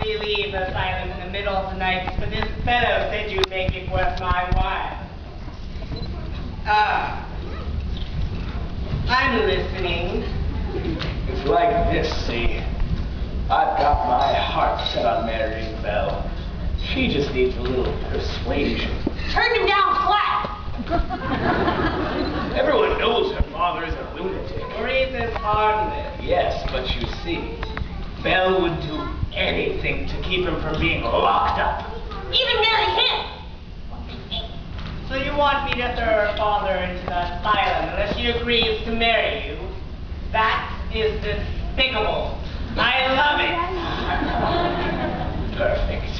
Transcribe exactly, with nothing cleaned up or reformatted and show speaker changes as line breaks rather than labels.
usually leave the asylum in the middle of the night, but this fellow said you'd make it worth my while. Ah, I'm listening.
It's like this, see. I've got my heart set on marrying Belle. She just needs a little persuasion.
Turn him down flat!
Everyone knows her father is a lunatic.
Reason's harmless.
Yes, but you see, Belle would do anything to keep him from being locked up.
Even marry him!
So you want me to throw her father into the asylum unless she agrees to marry you? That is despicable. I love it.
Perfect.